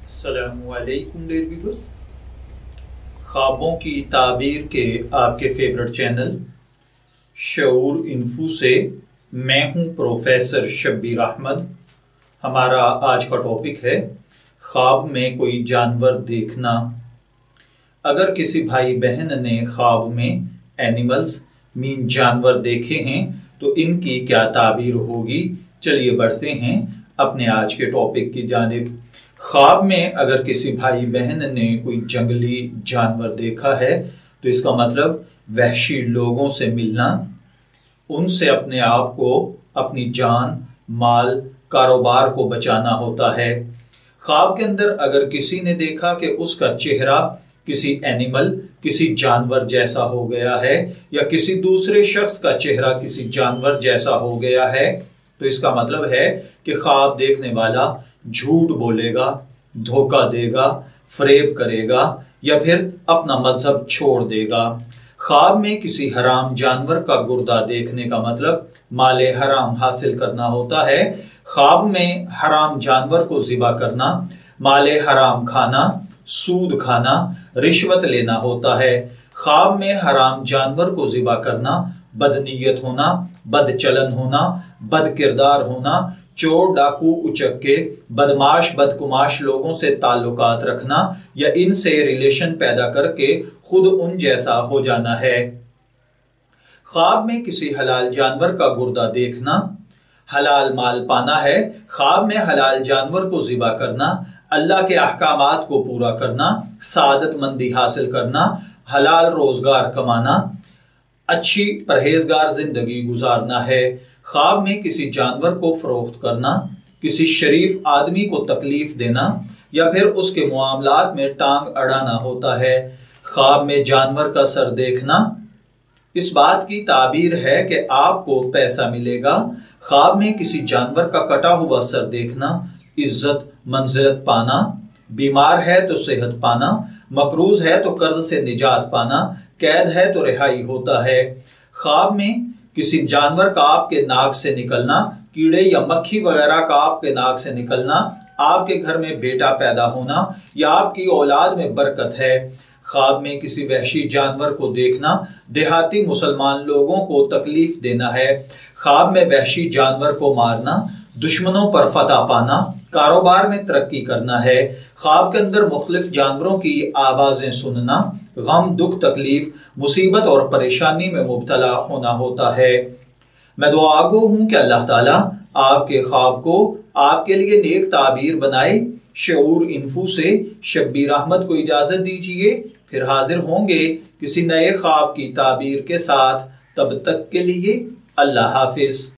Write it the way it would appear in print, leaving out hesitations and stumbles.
السلام علیکم dear viewers, خوابوں کی تعبیر کے آپ کے فیورٹ چینل شعور انفو سے میں ہوں پروفیسر شبیر احمد۔ ہمارا آج کا ٹاپک ہے خواب میں کوئی جانور دیکھنا۔ اگر کسی بھائی بہن نے خواب میں اینیملز جانور دیکھے ہیں تو ان کی کیا تعبیر ہوگی؟ چلیے بڑھتے ہیں اپنے آج کے ٹاپک کی جانب۔ خواب میں اگر کسی بھائی بہن نے کوئی جنگلی جانور دیکھا ہے تو اس کا مطلب وحشی لوگوں سے ملنا، ان سے اپنے آپ کو، اپنی جان، مال، کاروبار کو بچانا ہوتا ہے۔ خواب کے اندر اگر کسی نے دیکھا کہ اس کا چہرہ کسی اینیمل، کسی جانور جیسا ہو گیا ہے یا کسی دوسرے شخص کا چہرہ کسی جانور جیسا ہو گیا ہے تو اس کا مطلب ہے کہ خواب دیکھنے والا جھوٹ بولے گا، دھوکہ دے گا، فریب کرے گا یا پھر اپنا مذہب چھوڑ دے گا۔ خواب میں کسی حرام جانور کا گردہ دیکھنے کا مطلب مال حرام حاصل کرنا ہوتا ہے۔ خواب میں حرام جانور کو ذبح کرنا، مال حرام کھانا، سود کھانا، رشوت لینا ہوتا ہے۔ خواب میں حرام جانور کو ذبح کرنا بدنیت ہونا، بد چلن ہونا، بد کردار ہونا، چور، ڈاکو، اچکے، بدماش، بدکماش لوگوں سے تعلقات رکھنا یا ان سے ریلیشن پیدا کر کے خود ان جیسا ہو جانا ہے۔ خواب میں کسی حلال جانور کا گردہ دیکھنا حلال مال پانا ہے۔ خواب میں حلال جانور کو ذبح کرنا اللہ کے احکامات کو پورا کرنا، سعادت مندی حاصل کرنا، حلال روزگار کمانا، اچھی پرہیزگار زندگی گزارنا ہے۔ خواب میں کسی جانور کو فروخت کرنا، کسی شریف آدمی کو تکلیف دینا یا پھر اس کے معاملات میں ٹانگ اڑانا ہوتا ہے۔ خواب میں جانور کا سر دیکھنا اس بات کی تعبیر ہے کہ آپ کو پیسہ ملے گا۔ خواب میں کسی جانور کا کٹا ہوا سر دیکھنا عزت منزلت پانا، بیمار ہے تو صحت پانا، مقروض ہے تو قرض سے نجات پانا، قید ہے تو رہائی ہوتا ہے۔ خواب میں کسی جانور کا آپ کے ناک سے نکلنا، کیڑے یا مکھی وغیرہ کا آپ کے ناک سے نکلنا، آپ کے گھر میں بیٹا پیدا ہونا یا آپ کی اولاد میں برکت ہے۔ خواب میں کسی وحشی جانور کو دیکھنا دیہاتی مسلمان لوگوں کو تکلیف دینا ہے۔ خواب میں وحشی جانور کو مارنا دشمنوں پر فتح پانا، کاروبار میں ترقی کرنا ہے۔ خواب کے اندر مختلف جانوروں کی آوازیں سننا غم، دکھ، تکلیف، مصیبت اور پریشانی میں مبتلا ہونا ہوتا ہے۔ میں دعا گو ہوں کہ اللہ تعالیٰ آپ کے خواب کو آپ کے لیے نیک تعبیر بنائے۔ شعور انفو سے شبیر احمد کو اجازت دیجیے، پھر حاضر ہوں گے کسی نئے خواب کی تعبیر کے ساتھ۔ تب تک کے لیے اللہ حافظ۔